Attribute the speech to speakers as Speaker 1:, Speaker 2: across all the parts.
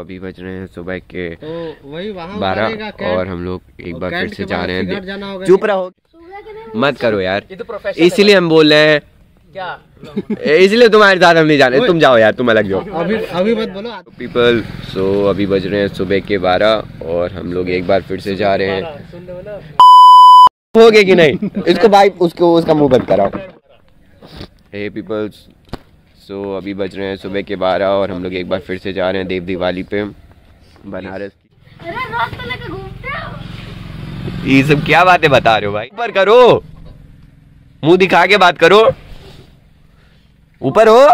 Speaker 1: अभी बज रहे हैं सुबह के
Speaker 2: तो वही
Speaker 1: 12 और हम लोग एक बार फिर से जा रहे हैं। चुप रहो, मत करो यार, इसलिए हम बोल रहे हैं क्या, इसलिए तुम्हारे साथ हम नहीं जा रहे। तुम जाओ यार, तुम अलग जाओ,
Speaker 2: अभी मत बोलो
Speaker 1: पीपल। सो अभी बज रहे हैं सुबह के 12 और हम लोग एक बार फिर से जा रहे हैं। हो गए कि नहीं, इसको भाई उसका मुंह बंद कराओ। हे पीपल्स, सो अभी बज रहे हैं सुबह के 12 और हम लोग एक बार फिर से जा रहे हैं देव दिवाली पे बनारस। ये सब क्या बातें बता रहे हो भाई? ऊपर करो, मुंह दिखा के बात करो, ऊपर हो।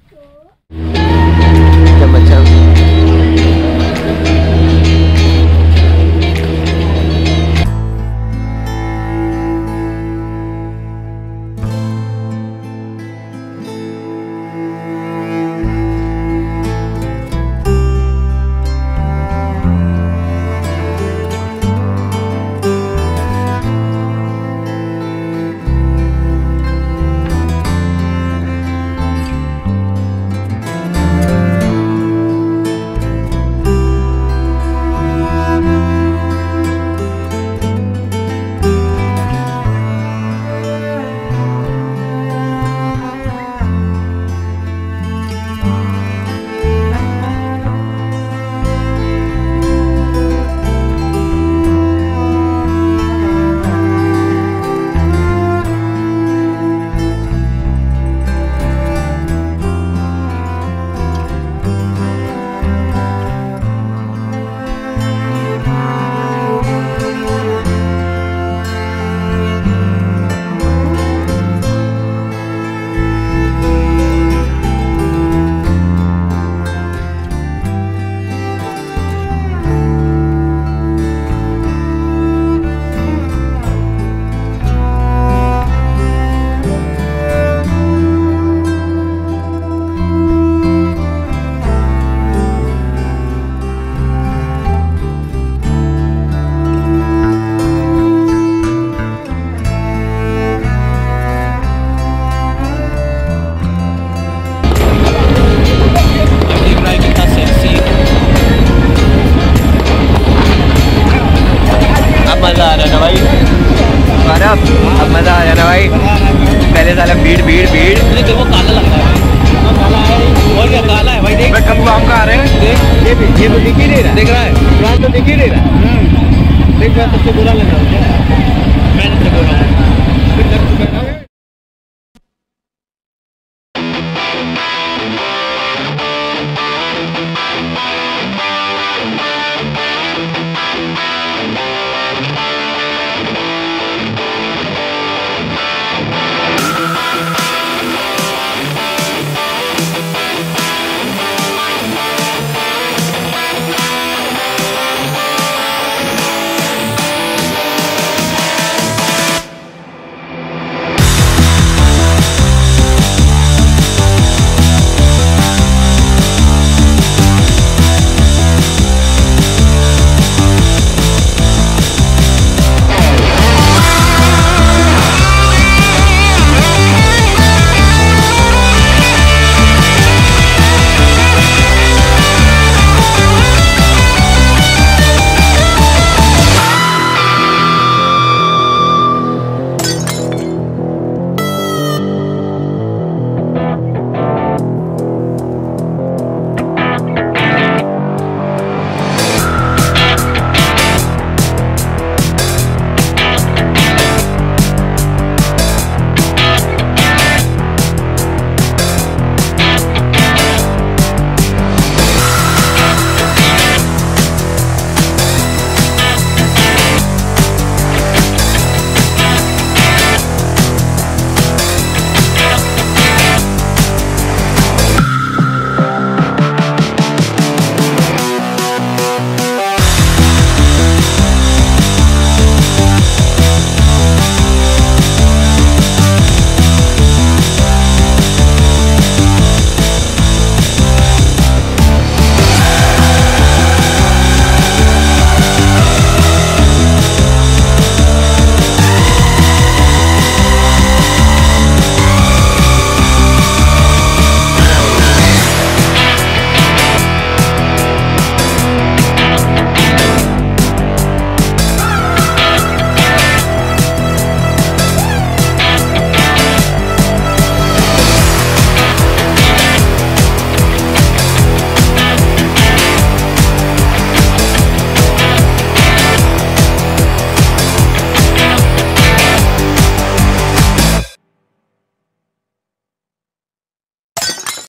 Speaker 1: अब मजा आ जाना भाई। पहले साला भीड़ भीड़ भीड़, देखो वो काला लग रहा है। और क्या काला है भाई, देख कब काम का आ रहे हैं। देख ये तो दिख ही नहीं रहा, देख रहा है तो दिख ही नहीं रहा। देख सबसे बुरा लग रहा है, मैंने तो बोला